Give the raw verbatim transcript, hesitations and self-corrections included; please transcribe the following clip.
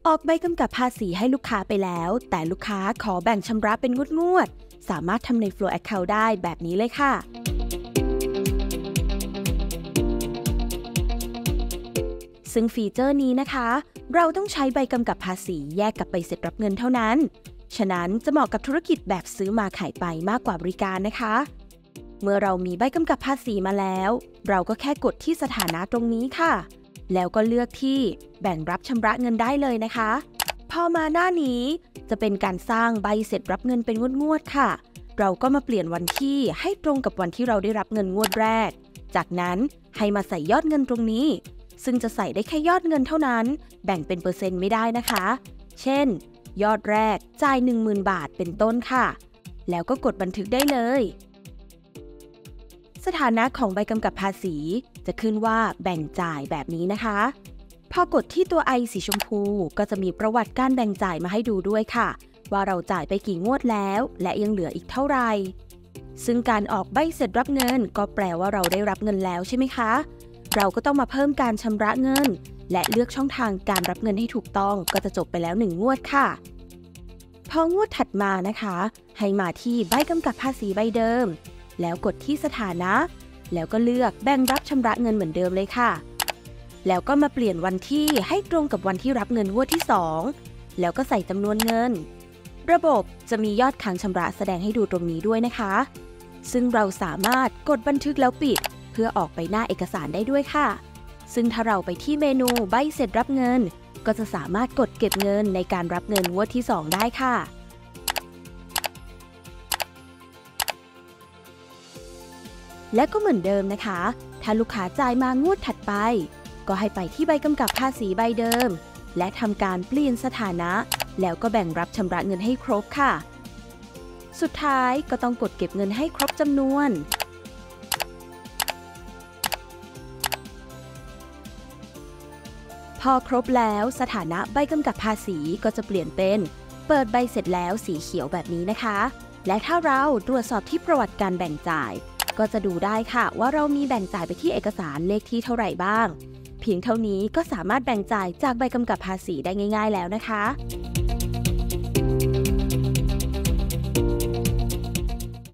ออกใบกำกับภาษีให้ลูกค้าไปแล้วแต่ลูกค้าขอแบ่งชำระเป็นงวดๆสามารถทำใน Flow Account ได้แบบนี้เลยค่ะซึ่งฟีเจอร์นี้นะคะเราต้องใช้ใบกำกับภาษีแยกกับใบเสร็จรับเงินเท่านั้นฉะนั้นจะเหมาะกับธุรกิจแบบซื้อมาขายไปมากกว่าบริการนะคะเมื่อเรามีใบกำกับภาษีมาแล้วเราก็แค่กดที่สถานะตรงนี้ค่ะแล้วก็เลือกที่แบ่งรับชำระเงินได้เลยนะคะพอมาหน้านี้จะเป็นการสร้างใบเสร็จรับเงินเป็นงวดๆค่ะเราก็มาเปลี่ยนวันที่ให้ตรงกับวันที่เราได้รับเงินงวดแรกจากนั้นให้มาใส่ยอดเงินตรงนี้ซึ่งจะใส่ได้แค่ยอดเงินเท่านั้นแบ่งเป็นเปอร์เซ็นต์ไม่ได้นะคะเช่นยอดแรกจ่าย หนึ่งหมื่น บาทเป็นต้นค่ะแล้วก็กดบันทึกได้เลยสถานะของใบกำกับภาษีจะขึ้นว่าแบ่งจ่ายแบบนี้นะคะพอกดที่ตัว I สีชมพูก็จะมีประวัติการแบ่งจ่ายมาให้ดูด้วยค่ะว่าเราจ่ายไปกี่งวดแล้วและยังเหลืออีกเท่าไหร่ซึ่งการออกใบเสร็จรับเงินก็แปลว่าเราได้รับเงินแล้วใช่ไหมคะเราก็ต้องมาเพิ่มการชำระเงินและเลือกช่องทางการรับเงินให้ถูกต้องก็จะจบไปแล้วหนึ่งงวดค่ะพองวดถัดมานะคะให้มาที่ใบกำกับภาษีใบเดิมแล้วกดที่สถานะแล้วก็เลือกแบ่งรับชำระเงินเหมือนเดิมเลยค่ะแล้วก็มาเปลี่ยนวันที่ให้ตรงกับวันที่รับเงินงวดที่สองแล้วก็ใส่จำนวนเงินระบบจะมียอดค้างชำระแสดงให้ดูตรงนี้ด้วยนะคะซึ่งเราสามารถกดบันทึกแล้วปิดเพื่อออกไปหน้าเอกสารได้ด้วยค่ะซึ่งถ้าเราไปที่เมนูใบเสร็จรับเงินก็จะสามารถกดเก็บเงินในการรับเงินงวดที่สองได้ค่ะและก็เหมือนเดิมนะคะถ้าลูกค้าจ่ายมางวดถัดไปก็ให้ไปที่ใบกำกับภาษีใบเดิมและทำการเปลี่ยนสถานะแล้วก็แบ่งรับชำระเงินให้ครบค่ะสุดท้ายก็ต้องกดเก็บเงินให้ครบจำนวนพอครบแล้วสถานะใบกำกับภาษีก็จะเปลี่ยนเป็นเปิดใบเสร็จแล้วสีเขียวแบบนี้นะคะและถ้าเราตรวจสอบที่ประวัติการแบ่งจ่ายก็จะดูได้ค่ะว่าเรามีแบ่งจ่ายไปที่เอกสารเลขที่เท่าไหร่บ้างเพียงเท่านี้ก็สามารถแบ่งจ่ายจากใบกำกับภาษีได้ง่ายๆแล้วนะคะ